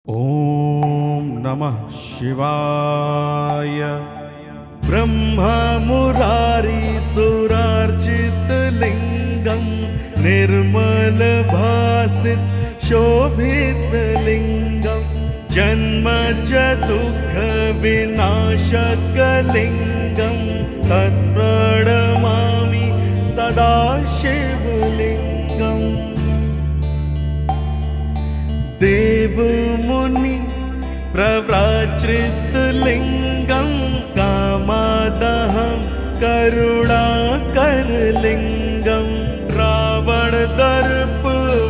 ॐ नमः शिवाय। ब्रह्ममुरारी सुरार्चितलिङ्गं निर्मलभासित शोभितलिङ्गं जन्मज दुःख विनाशकलिङ्गं तत्प्रणमामि सदा शिवलिङ्गम्। देवमुनि प्रव्राजृतलिङ्गं कामादहं करुणाकरलिङ्गं रावणदर्प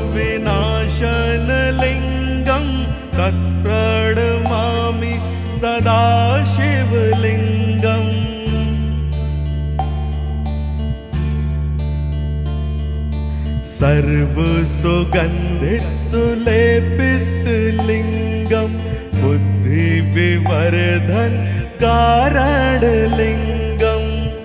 विनाशनलिङ्गं तत्प्रणमामि सदा शिवलिङ्गम्। सर्वसुगन्धित सुलेपितलिङ्गं बुद्धिविवर्धन कारणलिङ्गं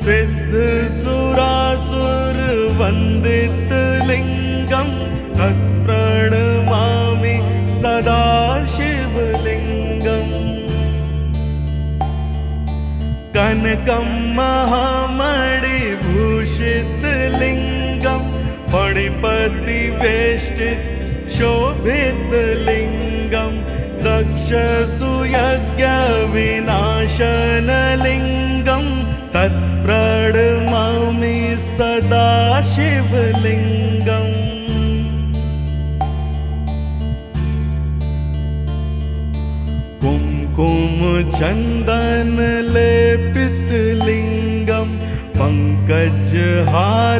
सिद्धसुरासुरवन्दितलिङ्गं तत्प्रणमामि सदा शिवलिङ्गम्। कनकं महामणिभूषितलिङ्गं फणिपतिवेष्टित शोभितलिङ्गं दक्षसुयज्ञविनाशनलिङ्गं तत्प्रणमामि सदा शिवलिङ्गम्। कुम्कुमचन्दनलेपितलिङ्गं पङ्कजहार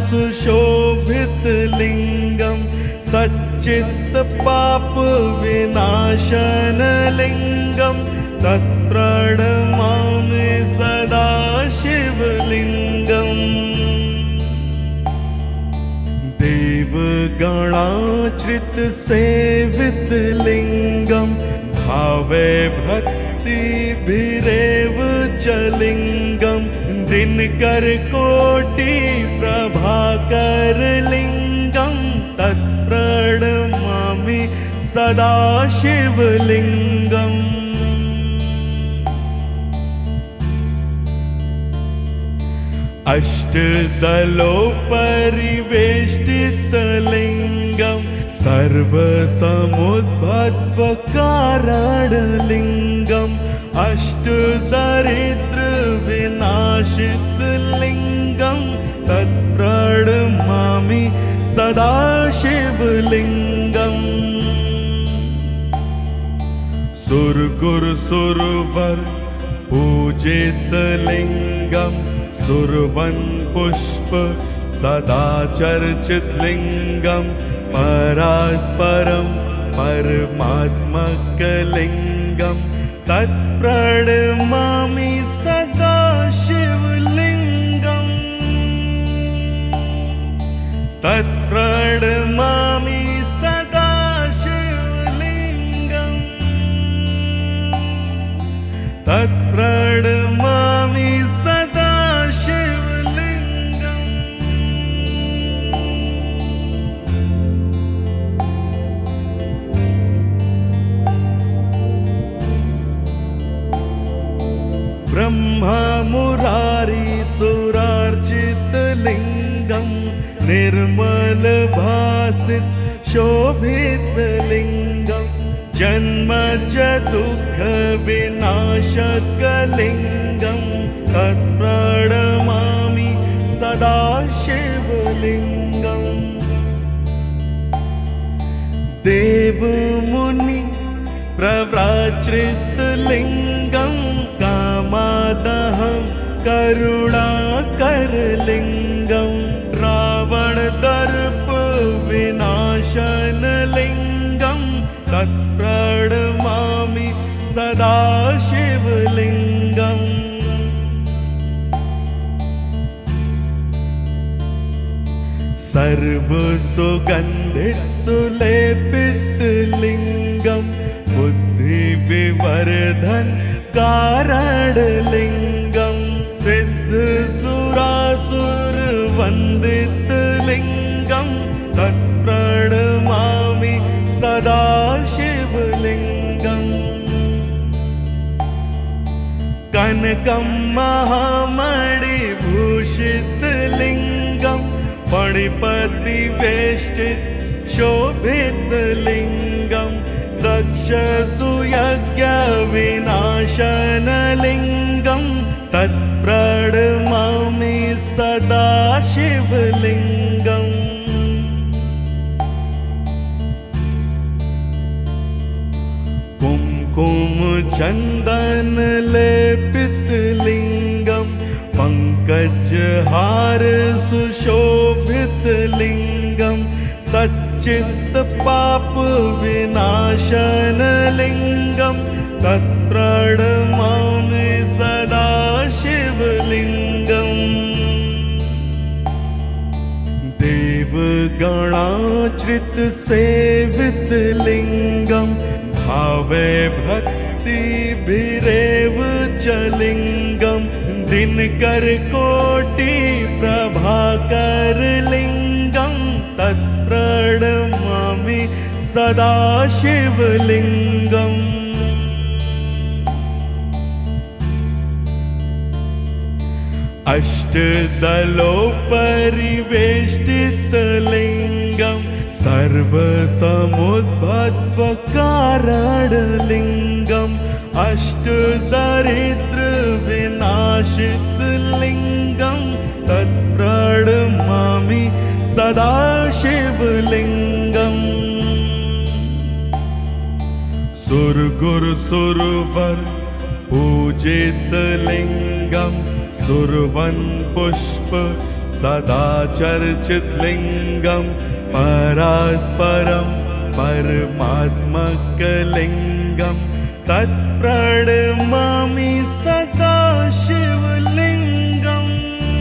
सुशोभितलिङ्गं सच्चित्तपाप विनाशनलिङ्गं तत्प्रणमामि सदा शिवलिङ्गम्। देवगणाश्रितसेवितलिङ्गं भावे भक्तिभिरेव च लिङ्गं दिनकरकोटि प्रभाकरलिङ्गं तत्प्रणमामि सदा शिवलिङ्गम्। अष्टदलोपरिवेष्टितलिङ्गं सर्वसमुद्भवकारणलिङ्गम् अष्टदरिद्रविनाशितलिङ्गं तत्प्रणमामि सदा शिवलिङ्गम्। सुरगुरुसुरवर पूजितलिङ्गं सुरवनपुष्प सदा चर्चितलिङ्गं परात्परं परमात्मकलिङ्गं तत्प्रणमामि सदा शिवलिङ्गम्। तत्प्रणमामि सदा शिवलिङ्गम्। तत्प्रणमामि सदा शिवलिङ्गम्। ब्रह्ममुरारी सुरार्चितलिङ्गं निर्मलभासित शोभितलिङ्गं जन्मज दुःख विनाशकलिङ्गं तत्प्रणमामि सदा शिवलिङ्गम्। देवमुनि प्रव्राजृतलिङ्गं कामादहं करुणाकरलिङ्गं रावणदर्प विनाशनलिङ्गं तत्प्रणमामि सदा शिवलिङ्गम्। सर्वसुगन्धित सुलेपितलिङ्गं बुद्धिविवर्धन कारणलिङ्गं सिद्धसुरासुरवन्दितलिङ्गं तत्प्रणमामि सदा शिवलिङ्गम्। कनकं महामणिभूषितलिङ्गं फणिपतिवेष्टित शोभितलिङ्गं दक्षसुयज्ञविनाशनलिङ्गं तत्प्रणमामि सदा शिवलिङ्गम्। कुमकुमचन्दनलेपितलिङ्गं पङ्कजहार सुशोभितलिङ्गं सच्चित्तपापविनाशनलिङ्गं तत्प्रणमामि सदा शिवलिङ्गम्। देवगणाश्रितसेवितलिङ्गं भावे भक्तिभिरेव च लिङ्गं दिनकरकोटि प्रभाकरलिङ्गं तत्प्रणमामि सदा शिवलिङ्गम्। अष्टदलोपरिवेष्टितलिङ्गं सर्वसमुद्भवकारणलिङ्गम् अष्टदरिद्रविनाशितलिङ्गं तत्प्रणमामि सदा शिवलिङ्गम्। सुरगुरुसुरवर पूजितलिङ्गं सुरवन पुष्प सदा चर्चितलिङ्गं परात्परं परमात्मकलिङ्गं तत्प्रणमामि सदा शिवलिङ्गम्।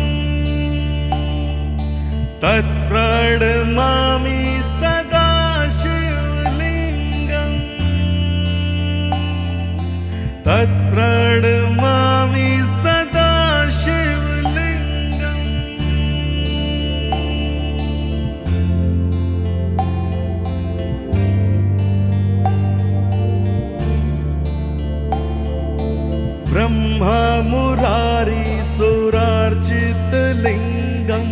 तत्प्रणमामि सदा शिवलिङ्गम्। तत्प्रणमामि सदा शिवलिङ्गम्। ब्रह्ममुरारी सुरार्चितलिङ्गं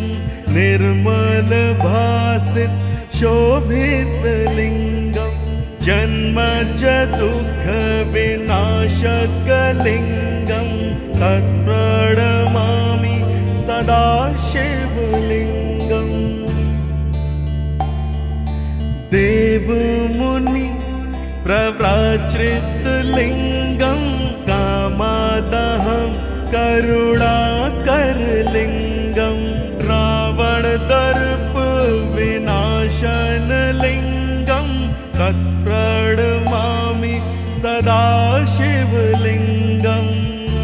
निर्मलभासित शोभितलिङ्गं जन्मज दुःखविनाशकलिङ्गं तत्प्रणमामि सदा शिवलिङ्गम्। देवमुनि प्रव्राजृतलिङ्गं कामादहं करुणाकरलिङ्गं रावणदर्प विनाशनलिङ्गं तत्प्रणमामि सदा शिवलिङ्गम्।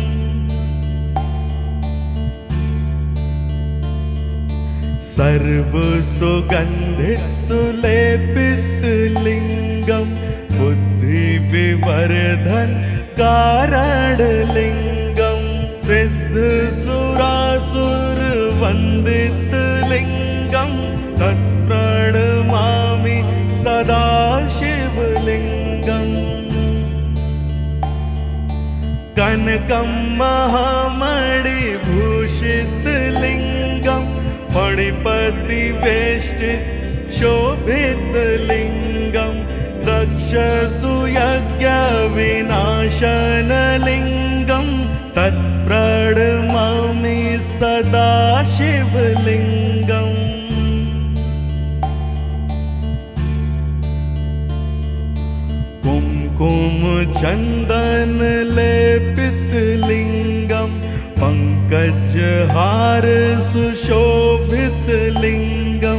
सर्वसुगन्धित सुलेपितलिङ्गं बुद्धिविवर्धन कारणलिङ्गं सिद्धसुरासुरवन्दितलिङ्गं तत्प्रणमामि सदा शिवलिङ्गम्। कनकं महामणिभूषितलिङ्गं फणिपतिवेष्टित शोभितलिङ्गं दक्षसुयज्ञविनाशनलिङ्गं तत्प्रणमामि सदा शिवलिङ्गम्। कुमकुमचन्दनलेपितलिङ्गं पङ्कजहार सुशोभितलिङ्गं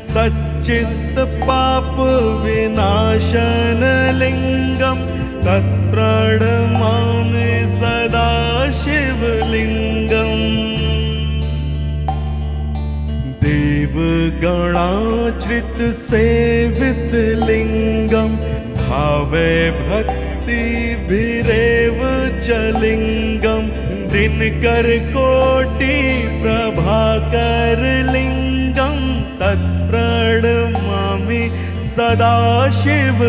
सच्चित्तपापविनाशनलिङ्गं तत्प्रणमामि सदा शिवलिङ्गम्। देवगणाश्रितसेवितलिङ्गं भावे भक्तिभिरेव च लिङ्गं दिनकरकोटि प्रभाकरलिङ्गं तत्प्रणमामि सदा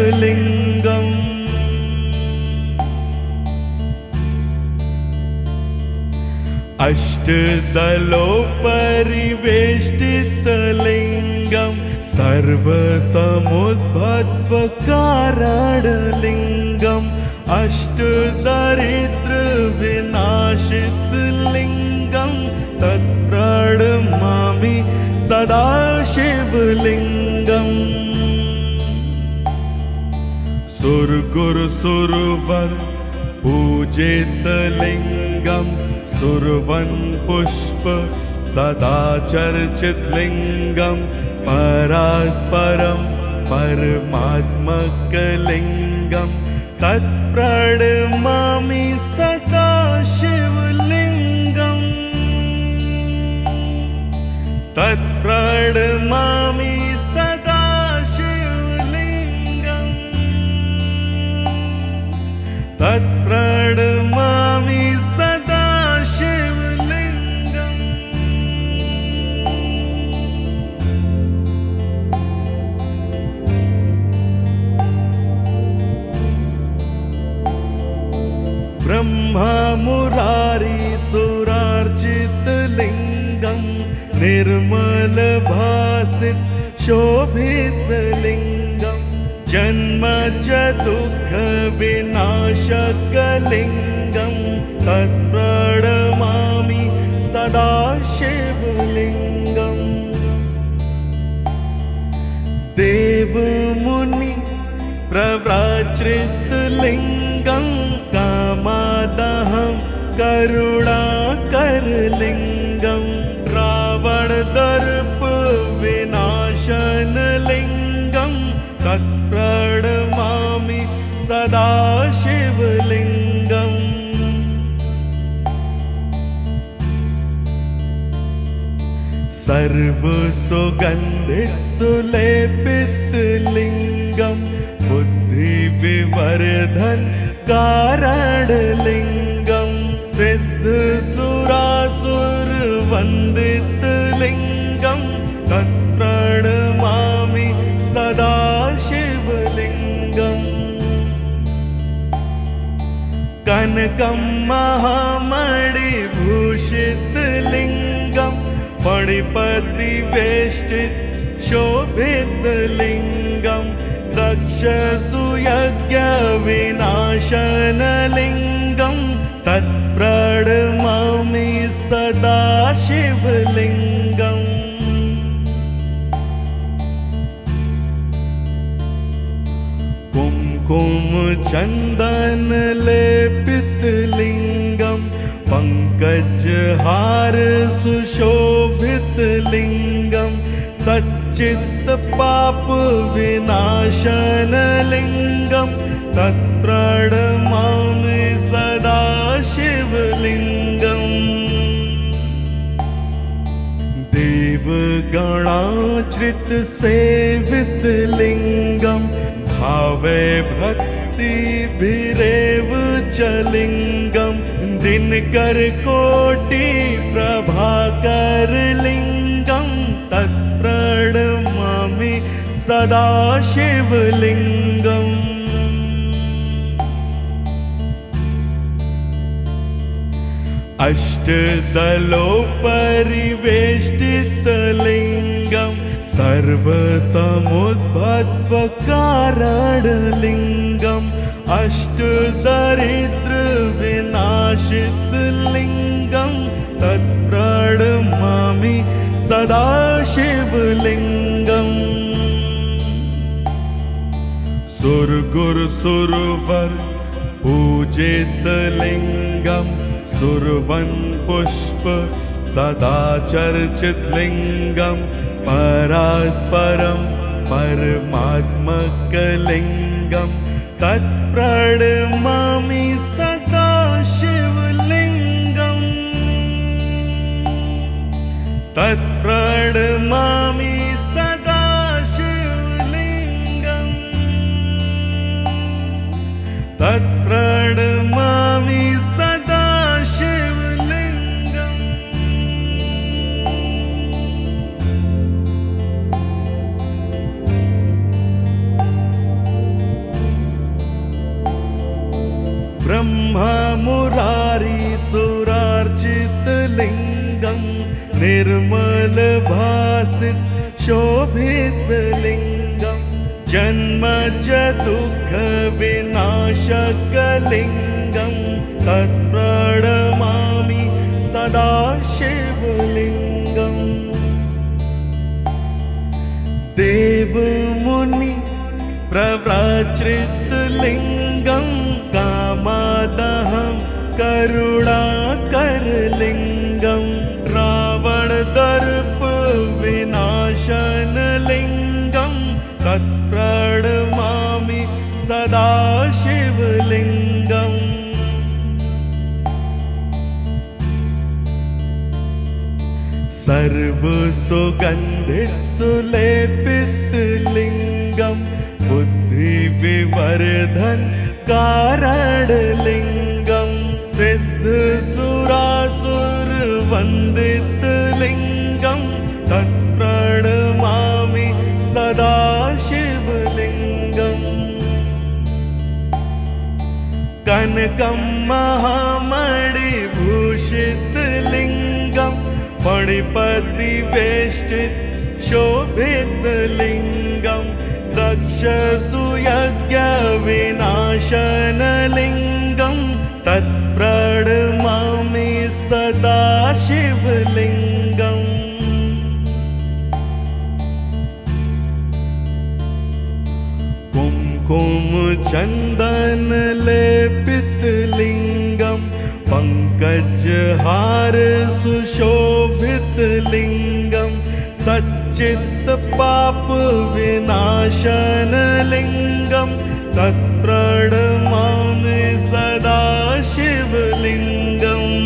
शिवलिङ्गम्। अष्टदलोपरिवेष्टितलिङ्गं सर्वसमुद्भवकारणलिङ्गम् अष्टदरिद्रविनाशितलिङ्गं तत्प्रणमामि सदा शिवलिङ्गम् सुरगुरुसुरवर पूजितलिङ्गं सुरवन पुष्प सदा चर्चित लिंगम परात् परम परमात्मकलिंगम तत्प्रणमामि सदा शिवलिंगम तत्प्रणमामि सदा शिवलिंगम तत्प्रणमामि सदा शिवलिंगम। ब्रह्मा मुरारी सुरार्चित लिंगम निर्मल भासित शोभित लिंगम जन्मज दुःख विनाशक लिंगम तत्प्रणमामि सदा शिवलिंगम। देव मुनि प्रव्राजृत लिंगम कामादहं करुणाकर लिंगम रावण दर्प विनाशन लिंगम तत्प्रणमामि सदा शिवलिंगम। सर्व सुगंधित सुलेपित लिंगम बुद्धि विवर्धन कारण लिंगम सिद्ध सुरासुर वंदित लिंगम तत्प्रणमामि सदा शिवलिंगम। कनकं महामणिभूषित लिंगम फणिपति वेष्टित शोभित लिंगम दक्ष सुयज्ञ विनाशन लिंगम तत्प्रणमामि सदा शिवलिंगम। कुमकुम चंदन लेपित लिंगम पंकज हार सुशोभित लिंगम सच्चित पाप विनाशन लिंगम तत्प्रणमामि सदा शिवलिंगम। देवगणाश्रित सेवित लिंगम भावे भक्ति भिरेव च लिंगम दिनकर कोटि प्रभाकर लिंगम तत्प्रणमामि सदा शिवलिंगम। अष्टदलोपरिवेष्टित लिंगम सर्वसमुद्भवकारण लिंगम अष्टदरिद्र विनाशित लिंगम तत्प्रणमामि सदा शिवलिंगम। सुरगुरुसुरवर पूजित लिंगम सुरवन पुष्प सदा चर्चित लिंगम परात् परम परमात्मकलिंगम तत्प्रणमामि सदा शिवलिंगम तत्प्रणमामि सदा शिवलिंगम तत्प्रणमामि सदा शिवलिंगम। ब्रह्मा मुरारी सुरार्चित लिंगं निर्मल भासित शोभित लिंगं जन्मज दुःख विनाशकलिंगं तत्प्रणमामि सदा शिवलिंगम्। देवमुनि प्रव्राजृत लिंगं कामादहं करुणाकरलिंगं रावण दर्प विनाशन लिंगं तत्प्रणमामि सदा शिवलिंगम्। सर्व सुगंधित सुलेपित लिंगं बुद्धि विवर्धन कारण लिंगं सिद्ध सुरासुर वंदित लिंगं तत्प्रणमामि सदा शिवलिंगम्। कनकं महामणिभूषित लिंगं फणिपति वेष्टित शोभित लिंगं दक्ष सुयज्ञ विनाशन लिंगं तत्प्रणमामि सदा शिवलिंगम्। कुमकुम चंदन लेपित लिंगं पंकजहार सुशोभित लिंगं सच्चित पाप विनाशन लिंगं तत्प्रणमामि सदा शिवलिंगम्।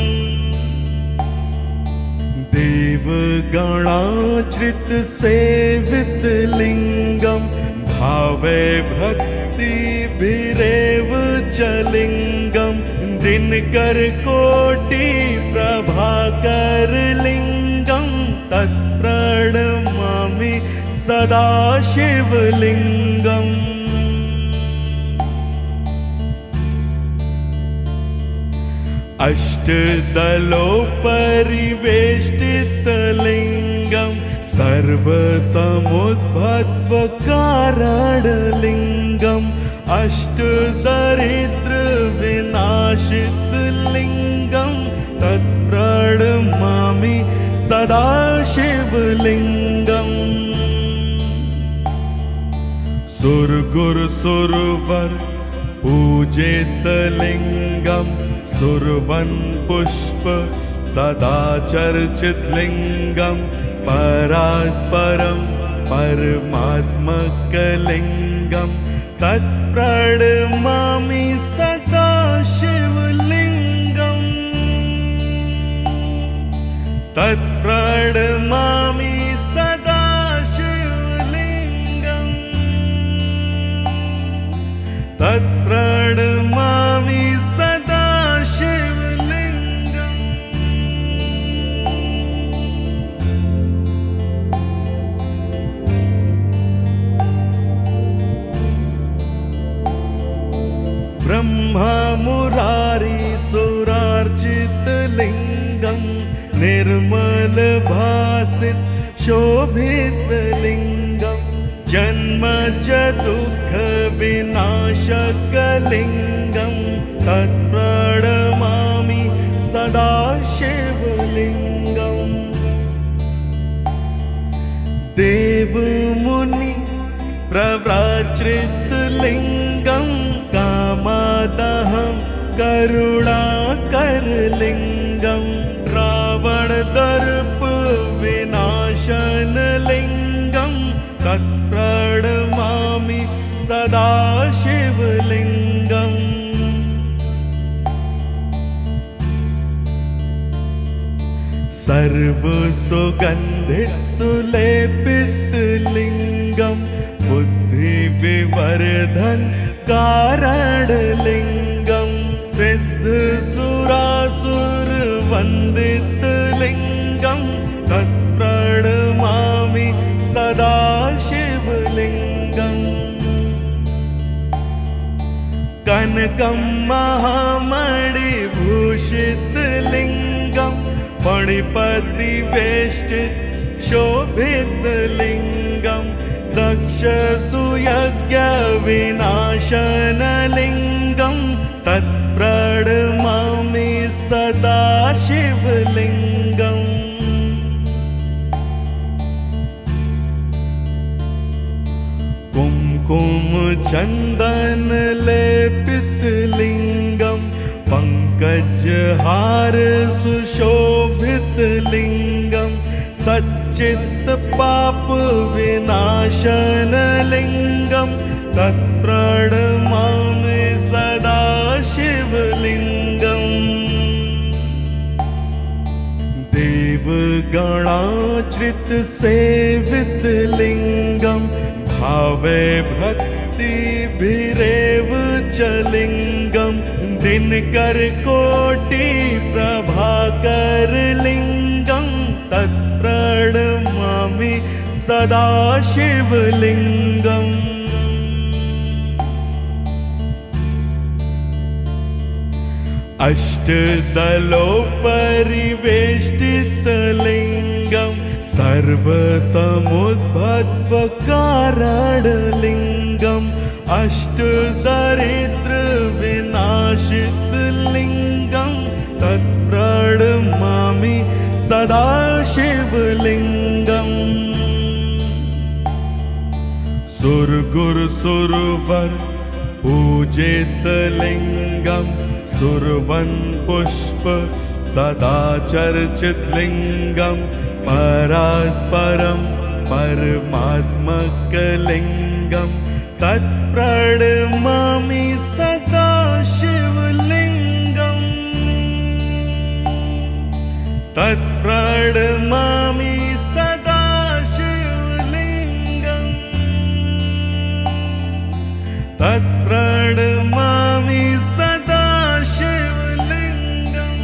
देवगणाश्रित सेवित लिंगं भावे भक्ति भिरेव च लिंगं दिनकर कोटि प्रभाकर लिंगं तत्प्रणमामि सदा शिवलिंगम्। अष्टदलोपरिवेष्टित लिंगं सर्वसमुद्भव कारण लिंगं अष्टदरिद्र विनाशित लिंगं तत्प्रणमामि सदा शिवलिंगम्। सुरगुर सुरवर पूजित लिंगं सुरवन पुष्प सदा चर्चित लिंगं परात्परं परमात्मक लिंगं तत्प्रणमामि सदा शिवलिंगम्। तत्प्रणमामि सदा शिवलिंगम्। तत्प्रणमामि सदा शिवलिंगम्। ब्रह्मा मुरारी सुरार्चित लिंगं निर्मल भासित शोभित लिंगं जन्मज दुःख विनाशक लिंगं तत्प्रणमामि सदा शिवलिंगम्। देवमुनि प्रव्राजृत लिंगं कामादहं करुणाकर लिंगं रावण दर्प विनाशन लिंगं तत्प्रणमामि सदा शिवलिंगम्। सर्व सुगंधित सुलेपित लिंगं बुद्धि विवर्धन कारण लिंगं सिद्ध सुरासुर वंदित लिंगं तत्प्रणमामि सदा शिवलिंगम्। कनकं महामणिभूषित लिंगं फणिपति वेष्टित शोभित लिंगम दक्षसुयज्ञ विनाशन लिंगम तत्प्रणमामि सदा शिवलिंगम। कुमकुम चंदन लेपित लिंगम पंकजहार सुशोभित लिंगम सच्चित पाप विनाशन लिंगम तत्प्रणमामि सदा शिवलिंगम। देवगणाश्रित सेवित लिंगम भावे भक्ति भिरेव च लिंगम दिनकर कोटि प्रभाकर लिंगम तत्प्रणमामि सदा शिवलिंगम। अष्टदलोपरिवेष्टित लिंगम सर्वसमुद्भव कारण लिंगम अष्टदरिद्र विनाशित लिंगम तत्प्रणमामि सदा शिवलिंगम। सुरगुर सुरवर पूजित लिंगम सुरवन पुष्प सदा चर्चित लिंगम परात्परम परमात्मक लिंगम तत्प्रणमामि सदा शिवलिंगम। तत्प्रणमामि सदा शिवलिंगम। तत्प्रणमामि सदा शिवलिंगम।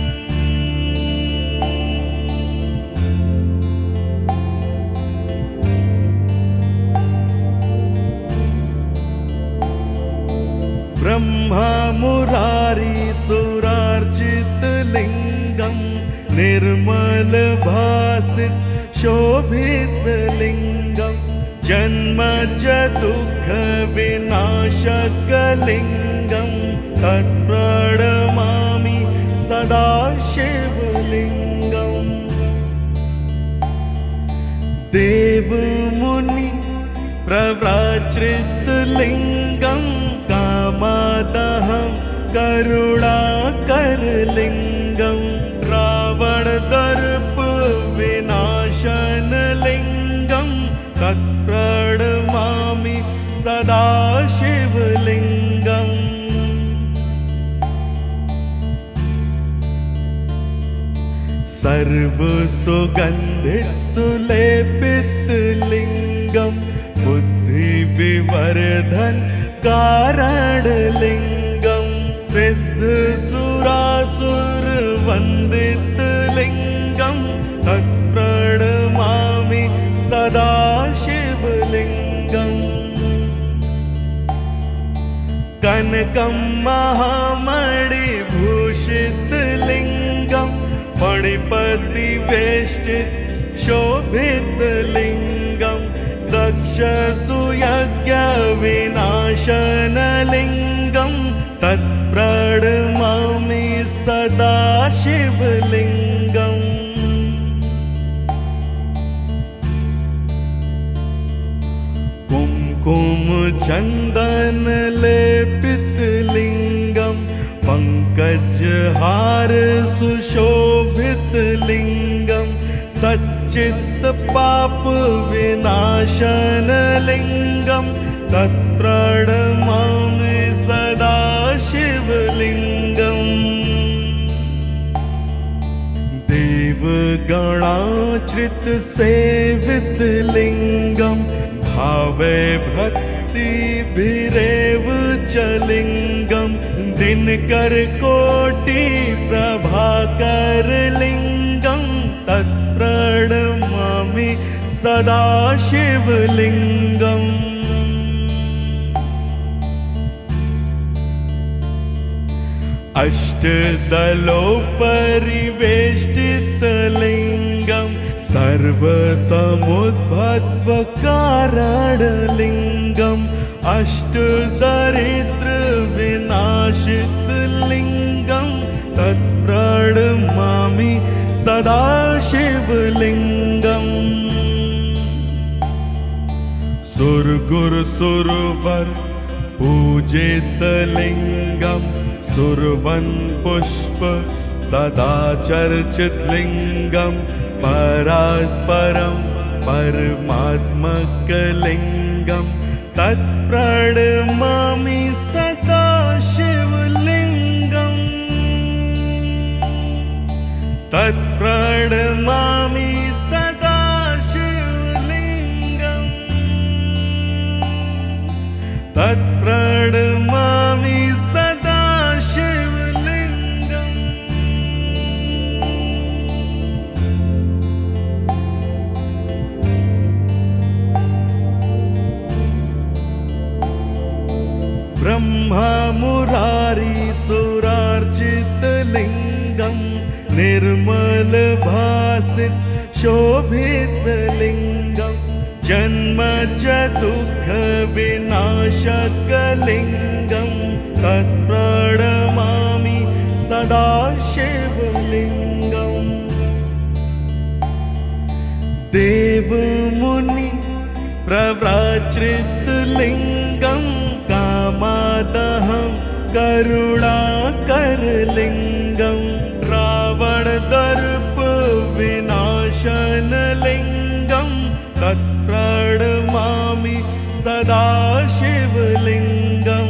ब्रह्मा मुरारी सुरार्चित लिंगम निर्मल भासित शोभित लिंगम जन्मज दुख विनाशक लिंगम तत्प्रणमामि सदा शिवलिंगम। देव मुनि प्रव्राजृत लिंगम कामादहं करुणाकर लिंगम रावण दर्प विनाशन लिंगम तत्प्रणमामि सदा शिवलिंगम। सर्वसुगंधित सुलेपित लिंगम बुद्धि विवर्धन कारण लिंगम सिद्ध सुरासुर वंदित लिंगम तत्प्रणमामि सदा शिवलिंगम। कनकम महामणि भूषित लिंगम फणिपति वेष्टित शोभित लिंगम दक्षसुयज्ञ विनाशन लिंगम तत्प्रणमामि सदा शिवलिंगम। कुमकुम चंदन लेपित लिंगम पंकजहार सुशोभित लिंगम सच्चित पाप विनाशन लिंगम तत्प्रणमामि सदा शिवलिंगम। देवगणाश्रित सेवित लिंगम भावे भक्ति भिरेव च लिंगम दिनकर कोटि प्रभाकर लिंगम तत्प्रणमामि सदा शिवलिंगम। अष्टदलोपरिवेष्टितलिङ्गं सर्वसमुद्भवकारणलिङ्गम् अष्टदरिद्रविनाशितलिङ्गं तत्प्रणमामि सदा शिवलिङ्गम् सुरगुरुसुरवर पूजितलिङ्गं सुरवन पुष्प सदा चर्चित लिंगम परात् परम परमात्मकलिंगम तत्प्रणमामि सदा शिवलिंगम तत्प्रणमामि सदा शिवलिंगम तत्प्रणमामि सदा शिवलिंगम। ब्रह्मा मुरारी सुरार्चितलिंगम निर्मल भासित शोभित लिंगम जन्मज दुःख विनाशकलिंगम तत्प्रणमामि सदा शिवलिंगम। देव मुनि प्रव्राजृतलिंगम कामादहं करुणाकरलिंगम रावण दर्प विनाशनलिंगम तत्प्रणमामि सदा शिवलिंगम।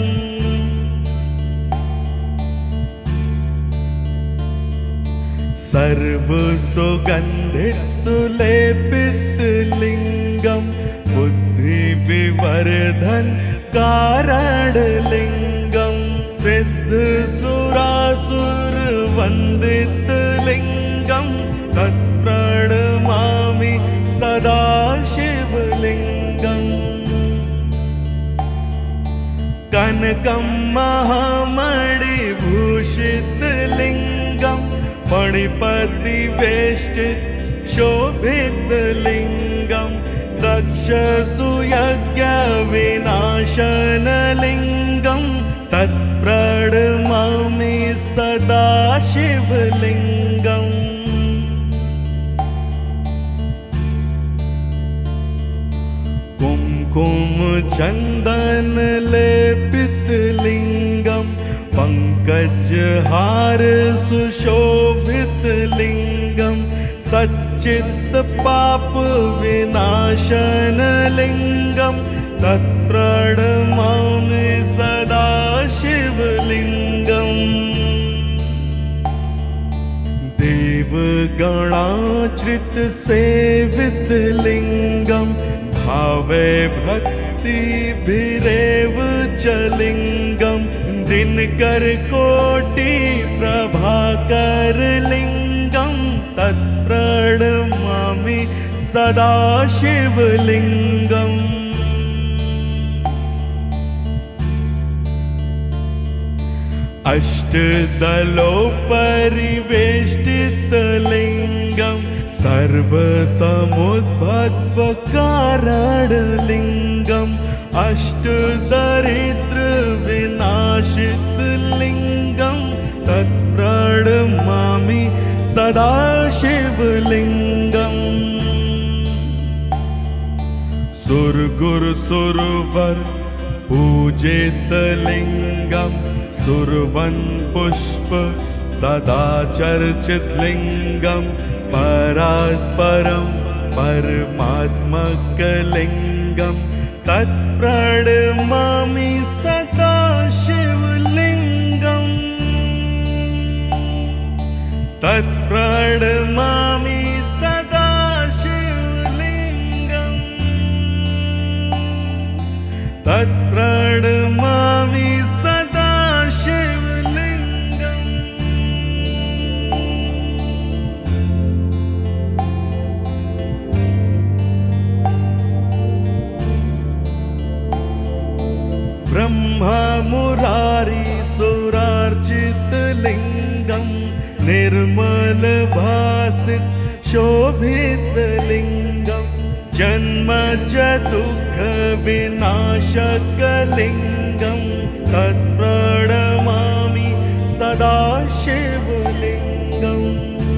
सर्वसुगंधित सुलेपित लिंगम बुद्धि विवर्धन कारण लिंगम सिद्ध सुरासुर वंदित लिंगम तत्प्रणमामि सदा शिवलिंगम। कनकं महामणिभूषित लिंगम फणिपति वेष्टित शोभित लिंगम दक्ष सुयज्ञ विनाशन लिंगम तत्प्रणमामि सदा शिवलिंगम। कुमकुम चंदन लेपित लिंगम पंकज हार सुशोभित लिंगम सच्चित पाप विनाशन लिंगम तत्प्रणमामि सदा शिवलिंगम। देवगणाश्रित सेवित लिंगम भावे भक्ति भिरेव च लिंगम दिनकर कोटि प्रभाकर लिंगम तत्प्रणमामि सदा शिवलिंगम। अष्टदलोपरिवेष्टित लिंगम सर्वसमुद्भवकारण लिंगम अष्टदरिद्र विनाशित लिंगम तत्प्रणमामि सदा शिवलिंगम। सुरगुरुसुरवर पूजित लिंगम सुरवन पुष्प सदा चर्चित लिंगम परात् परम परमात्मकलिंगम तत्प्रणमामि सदा शिवलिंगम तत्प्रणमामि सदा शिवलिंगम तत्प्रणमामि सदा शिवलिंगम। ब्रह्म लिंगम निर्मल भासित शोभित लिंगम जन्मज दुःख विनाशक लिंगम तत्प्रणमामि सदा शिवलिंगम।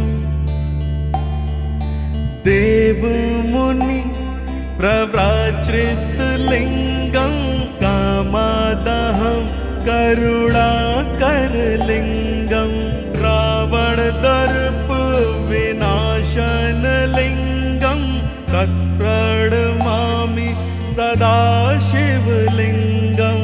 देव मुनि प्रव्राजृत लिंगम कामादहं करुणाकर लिंगम रावण दर्प विनाशन लिंगम तत्प्रणमामि सदा शिवलिंगम।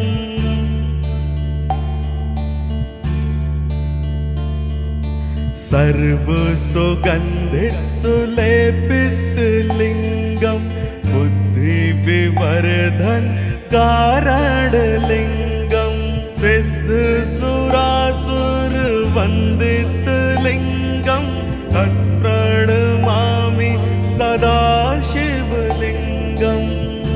सर्व सुगंधित सुलेपित लिंगम बुद्धि विवर्धन कारण लिंगम सिद्ध सुरासुर वंदित लिंगम तत्प्रणमामि सदा शिवलिंगम।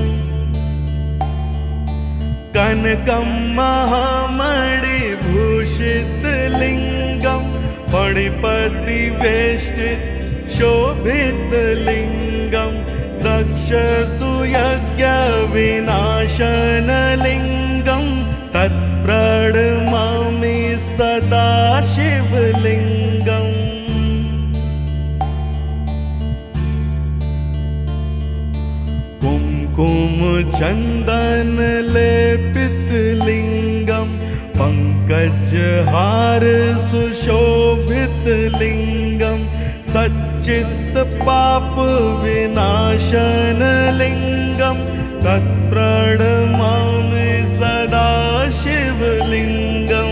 कनकम महामणि भूषित लिंगम फणिपति वेष्टित शोभित लिंगम दक्ष सुयज्ञ विनाशन लिंगम तत्प्रणमामि सदा शिवलिंगम। कुमकुम चंदन लेपित लिंगम पंकज हार सुशोभित लिंगम सच्चित पाप विनाशन लिंगम तत्प्रणमामि सदा शिवलिंगम।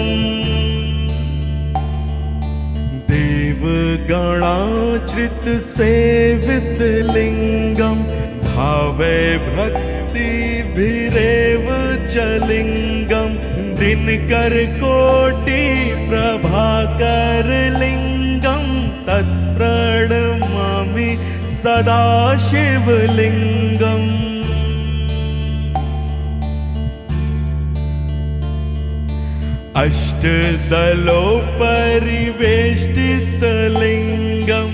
देवगणाश्रित सेवित लिंगम भावे भक्ति भिरेव च लिंगम दिनकर कोटि प्रभाकर लिंगम तत्प्रणमामि सदा शिवलिंगम। अष्टदलोपरिवेष्टित लिंगम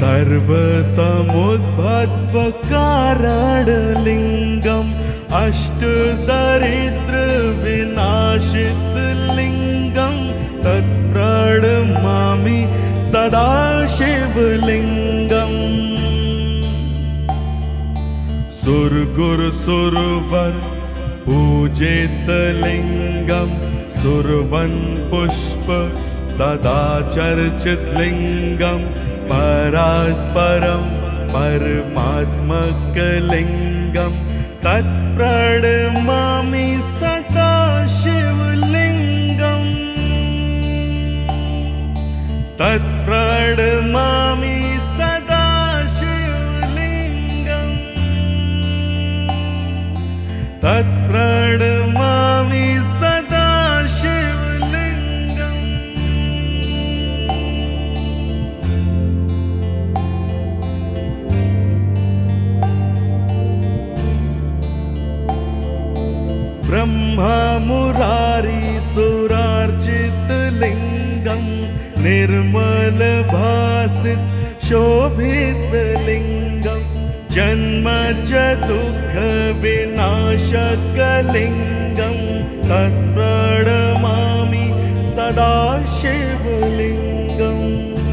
सर्वसमुद्भव कारण लिंगम अष्टदरिद्र विनाशित लिंगम तत्प्रणमामि सदा शिवलिंगम। सुरगुर सुरवर पूजित लिंगम सुरवन पुष्प सदा चर्चित लिंगम परात्परम परमात्मक लिंगम तत्प्रणमामि सदा शिवलिंगम। तत्प्रणमामि सदा शिवलिंगम। तत्प्रणमामि सदा शिवलिंगम। ब्रह्मा मुरारी सुरार्चित लिंगम निर्मल भासित शोभित लिंगम जन्मज दुःख विनाशक लिंगम तत्प्रणमामि सदा शिवलिंगम।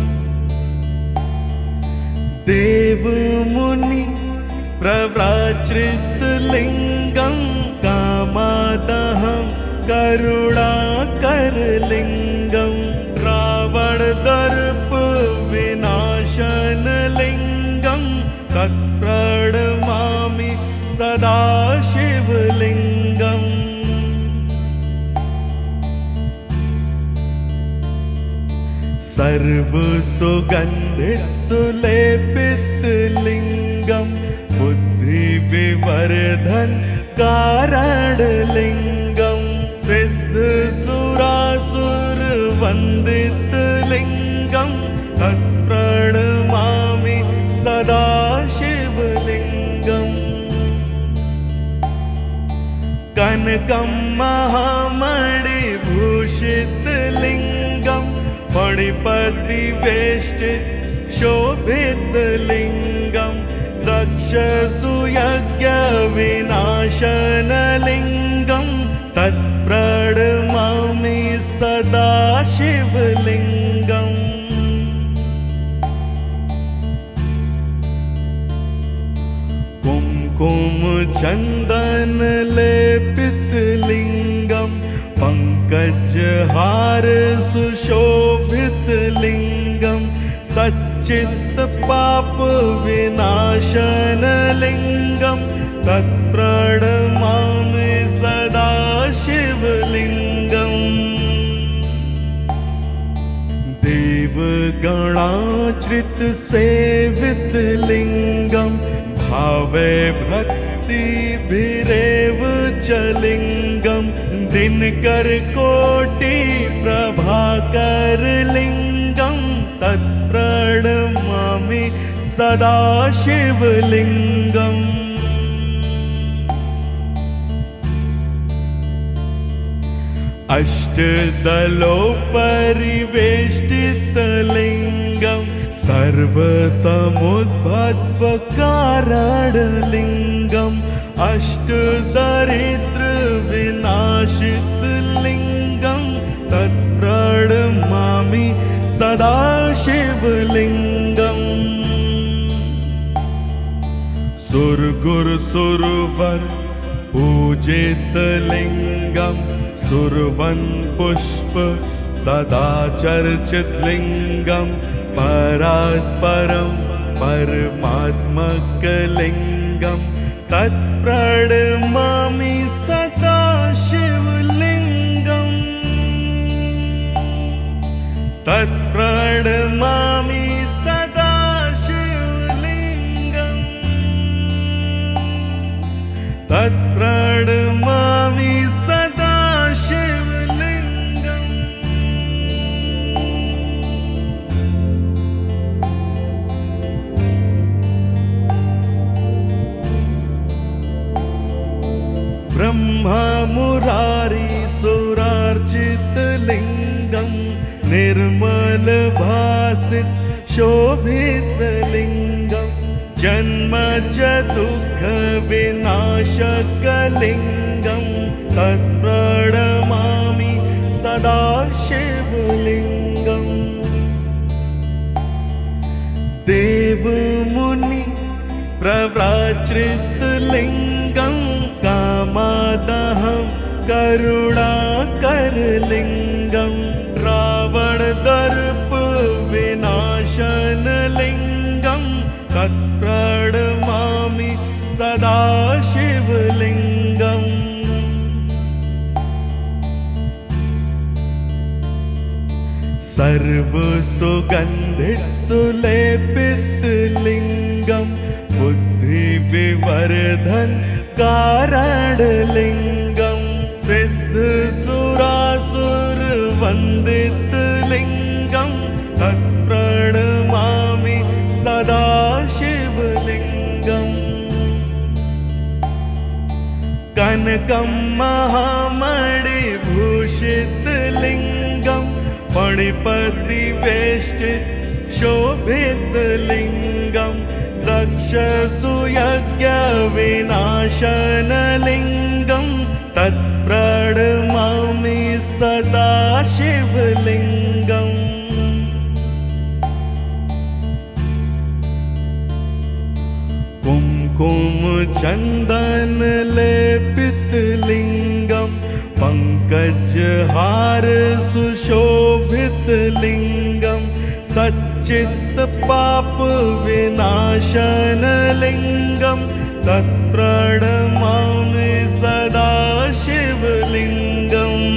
देव मुनि प्रव्राजृत लिंगम कामादहं करुणाकर लिंगम रावण दर्प विनाशन लिंगम तत्प्रणमामि सदा शिवलिंगम। सर्व सुगंधित सुलेपित लिंगम बुद्धि विवर्धन कारण लिंगम सिद्ध सुरासुर वंदित लिंगम तत्प्रणमामि सदा शिवलिंगम। कनकम महामणि भूषित लिंगम फणिपतिवेष्टित शोभितलिङ्गं दक्षसुयज्ञविनाशनलिङ्गं तत्प्रणमामि सदा शिवलिङ्गम्। कुमकुमचन्दनलेपितलिङ्गं पङ्कजहार सुशोभितलिङ्गं सच्चित्तपापविनाशनलिङ्गं तत्प्रणमामि सदा शिवलिङ्गम्। देवगणाश्रितसेवितलिङ्गं भावे भक्तिभिरेव च लिङ्गं दिनकरकोटि प्रभाकरलिङ्गं तत्प्रणमामि सदा शिवलिङ्गम्। अष्टदलोपरिवेष्टितलिङ्गं सर्वसमुद्भवकारणलिङ्गम् अष्टदरिद्रविनाशितलिङ्गं तत्प्रणमामि सदा शिवलिङ्गम्। सुरगुरुसुरवर पूजितलिङ्गं सुरवन पुष्प सदा चर्चितलिङ्गं परात्परं परमात्मकलिङ्गं तत्प्रणमामि सदा शिवलिङ्गम्। तत्प्रणमामि सदा शिवलिङ्गम्। तत्प्रणमामि सदा शिवलिङ्गम्। ब्रह्ममुरारी सुरार्चितलिङ्गं निर्मलभासित शोभितलिङ्गं जन्मज दुःखविनाशकलिङ्गं तत्प्रणमामि सदा शिवलिङ्गम्। देवमुनि प्रव्राजृतलिङ्गं कामादहं करुणाकरलिङ्गं रावणदर्प विनाशनलिङ्गं तत्प्रणमामि सदा शिवलिङ्गम्। सर्वसुगन्धित सुलेपितलिङ्गं बुद्धिविवर्धन कारणलिङ्गं सिद्धसुरासुरवन्दितलिङ्गं तत्प्रणमामि सदा शिवलिङ्गम्। कनकं महामणिभूषितलिङ्गं फणिपतिवेष्टित शोभितलिङ्गं दक्षसुयज्ञविनाशनलिङ्गं तत्प्रणमामि सदा शिवलिङ्गम्। कुमकुमचन्दनलेपितलिङ्गं पङ्कजहार सुशोभितलिङ्गं सच्चित्तपापविनाशनलिङ्गं तत्प्रणमामि सदा शिवलिङ्गम्।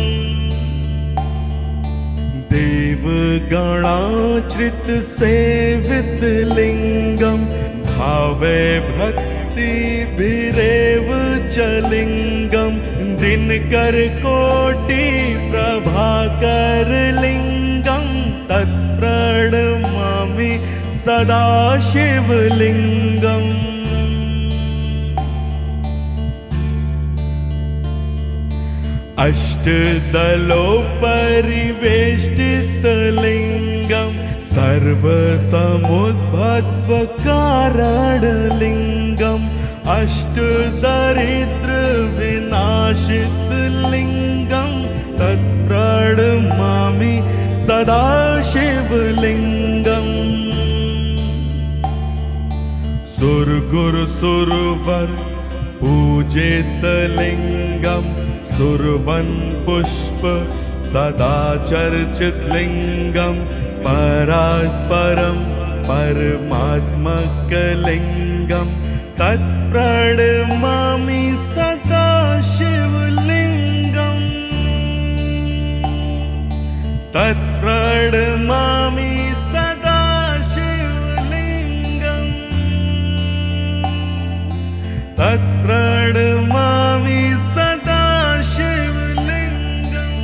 देवगणाश्रितसेवितलिङ्गं भावे भक्तिभिरेव च लिङ्गं दिनकरकोटि प्रभाकरलिङ्गं तत्प्रणमामि सदा शिवलिङ्गम्। अष्टदलोपरिवेष्टितलिङ्गं सर्वसमुद्भवकारणलिङ्गम् अष्टदरिद्रविनाशितलिङ्गम् तत्प्रणमामि सदा शिवलिङ्गम्। सुरगुरुसुरवर पूजितलिङ्गम् सुरवन पुष्प सदा चर्चित लिंगम परात्परम परमात्मकलिंगम तत्प्रणमामि सदा शिवलिंगम। तत्प्रणमामि सदा शिवलिंगम। तत्प्रणमामि सदा शिवलिंगम।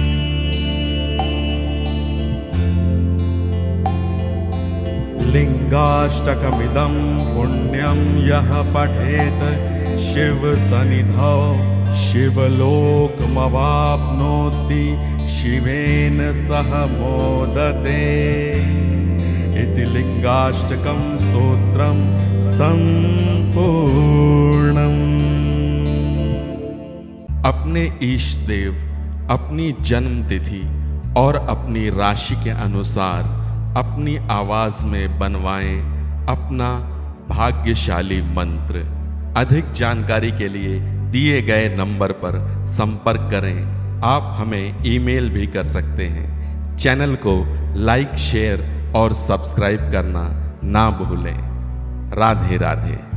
लिंगाष्टकमिदं पुण्यं यः पठेत शिवसन्निधौ शिवलोकमवाप्नोति शिवेन सह मोदते। इति लिंगाष्टकं स्तोत्रं संपूर्णम्। अपने ईष्ट देव अपनी जन्म तिथि और अपनी राशि के अनुसार अपनी आवाज में बनवाएं अपना भाग्यशाली मंत्र। अधिक जानकारी के लिए दिए गए नंबर पर संपर्क करें। आप हमें ईमेल भी कर सकते हैं। चैनल को लाइक, शेयर और सब्सक्राइब करना ना भूलें। राधे राधे।